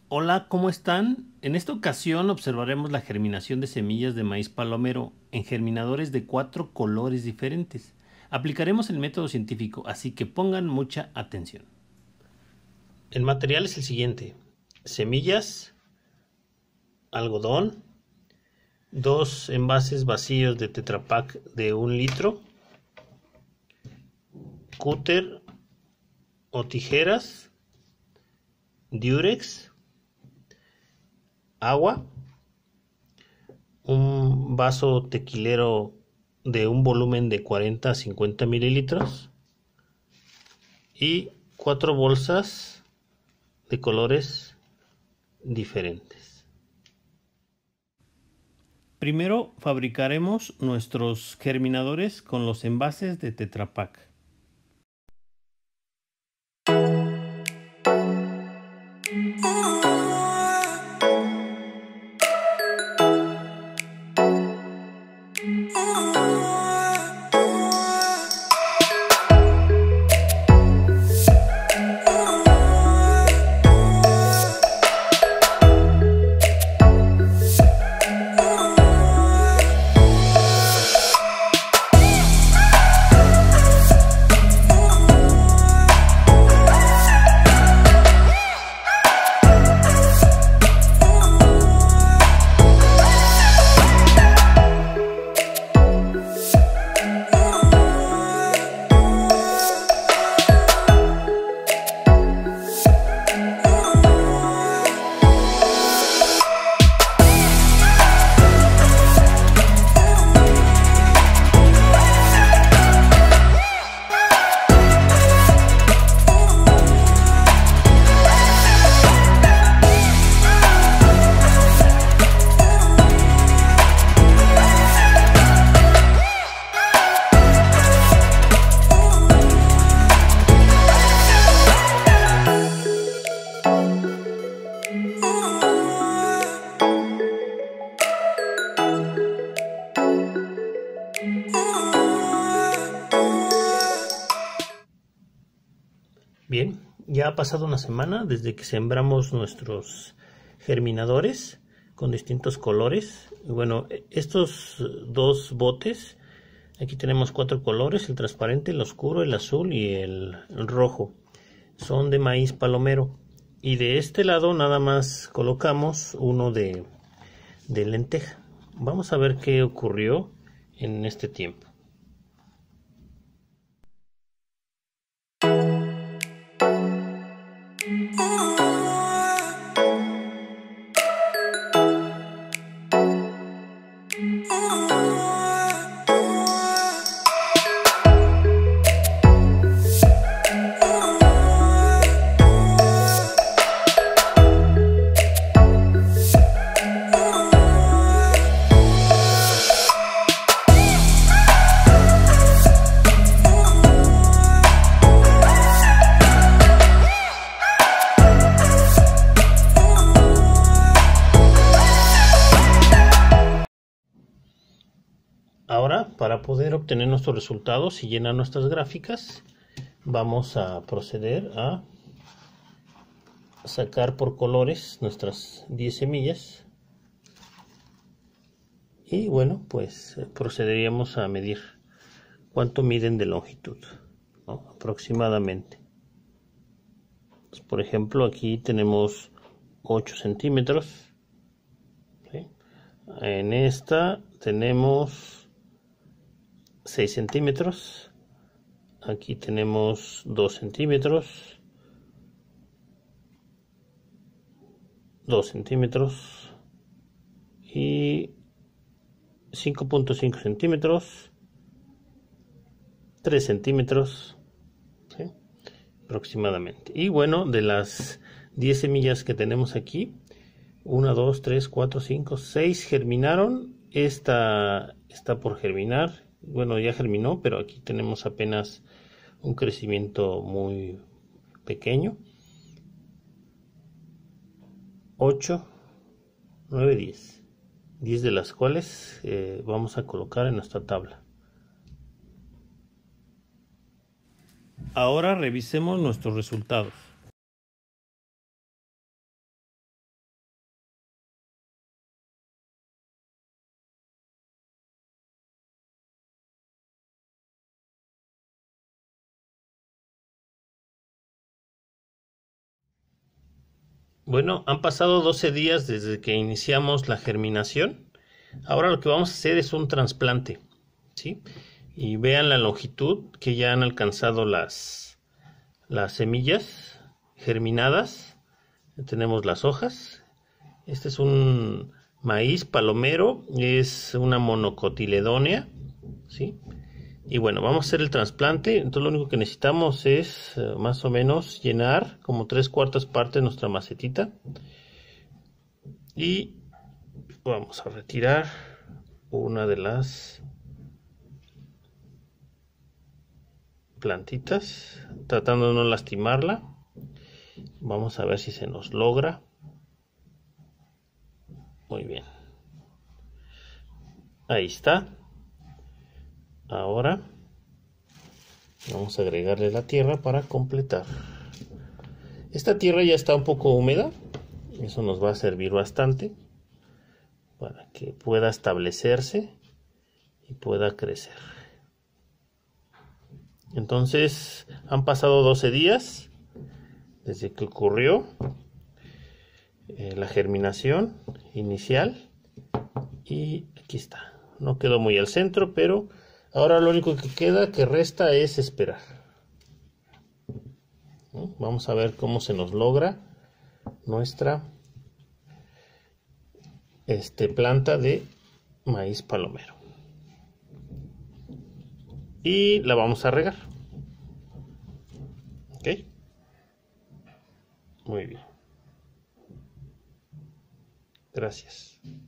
Hola, ¿cómo están? En esta ocasión observaremos la germinación de semillas de maíz palomero en germinadores de 4 colores diferentes. Aplicaremos el método científico, así que pongan mucha atención. El material es el siguiente: semillas, algodón, 2 envases vacíos de Tetra Pak de 1 litro, cúter o tijeras, diurex, agua, un vaso tequilero de un volumen de 40 a 50 mililitros y 4 bolsas de colores diferentes. Primero fabricaremos nuestros germinadores con los envases de Tetra Pak. Bien, ya ha pasado una semana desde que sembramos nuestros germinadores con distintos colores. Bueno, estos 2 botes, aquí tenemos 4 colores: el transparente, el oscuro, el azul y el rojo. Son de maíz palomero. Y de este lado nada más colocamos uno de lenteja. Vamos a ver qué ocurrió en este tiempo. Ahora, para poder obtener nuestros resultados y llenar nuestras gráficas, vamos a proceder a sacar por colores nuestras 10 semillas. Y bueno, pues procederíamos a medir cuánto miden de longitud, ¿no? Aproximadamente. Pues, por ejemplo, aquí tenemos 8 centímetros. ¿Sí? En esta tenemos 6 centímetros, aquí tenemos 2 centímetros, 2 centímetros y 5.5 centímetros, 3 centímetros, ¿sí? Aproximadamente. Y bueno, de las 10 semillas que tenemos aquí, 1, 2, 3, 4, 5, 6 germinaron. Esta está por germinar. Bueno, ya germinó, pero aquí tenemos apenas un crecimiento muy pequeño. 8, 9, 10. 10 de las cuales vamos a colocar en nuestra tabla. Ahora revisemos nuestros resultados. Bueno, han pasado 12 días desde que iniciamos la germinación. Ahora lo que vamos a hacer es un trasplante, ¿sí? Y vean la longitud que ya han alcanzado las semillas germinadas. Tenemos las hojas. Este es un maíz palomero, es una monocotiledónea, ¿sí? Y bueno, vamos a hacer el trasplante. Entonces lo único que necesitamos es más o menos llenar como 3/4 partes de nuestra macetita. Y vamos a retirar una de las plantitas, tratando de no lastimarla. Vamos a ver si se nos logra. Muy bien. Ahí está. Ahora vamos a agregarle la tierra para completar. Esta tierra ya está un poco húmeda. Eso nos va a servir bastante para que pueda establecerse y pueda crecer. Entonces han pasado 12 días desde que ocurrió la germinación inicial y aquí está. No quedó muy al centro, pero ahora lo único que resta es esperar. Vamos a ver cómo se nos logra nuestra planta de maíz palomero. Y la vamos a regar. Ok. Muy bien. Gracias.